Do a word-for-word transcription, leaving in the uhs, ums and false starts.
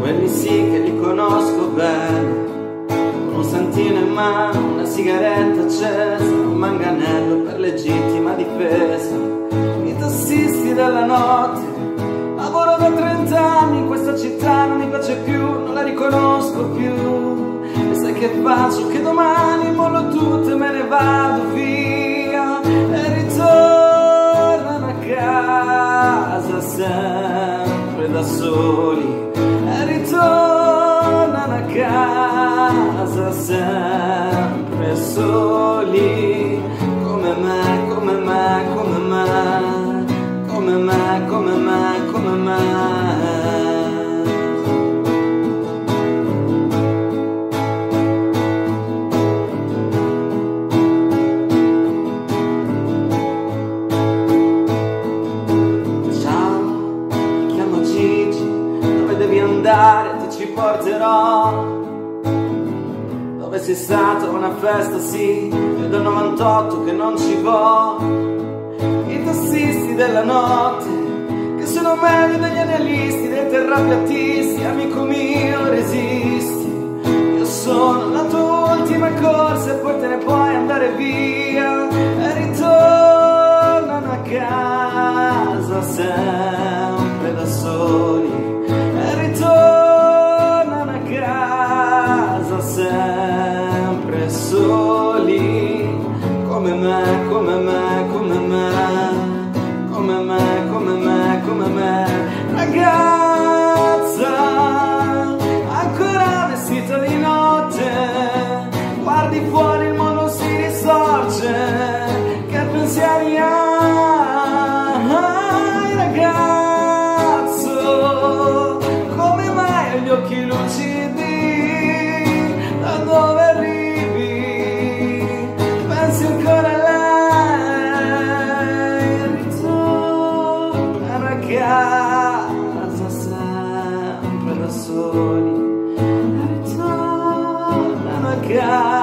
quelli sì che li conosco bene, con un santino in mano, una sigaretta accesa, un manganello per legittima difesa. I tassisti della notte, lavoro da trent'anni in questa città, non mi piace più, non la riconosco più. E sai che faccio? Che domani mollo tutto e me ne vado via, e ritornano a casa sempre da soli, e ritornano a casa sempre soli, come me, come me, come me, come me, come me, come me. Ti ci porterò. Dove sei stato a una festa, sì, io dal novantotto che non ci vo. I tassisti della notte, che sono meglio degli analisti, dei terrapiattisti, amico mio resisti. Io sono la tua ultima corsa e poi te ne puoi andare via, e ritornano a casa sempre da soli, ritornano a casa sempre soli, come me, come me, come me, come me, come me, come me. Ragazza, ancora vestita di notte, guardi fuori il mondo si risorge, che pensieri hai, ragazzo? Gli occhi lucidi, da dove arrivi? Pensi ancora a lei? Ritornano a casa sempre da soli, ritornano a casa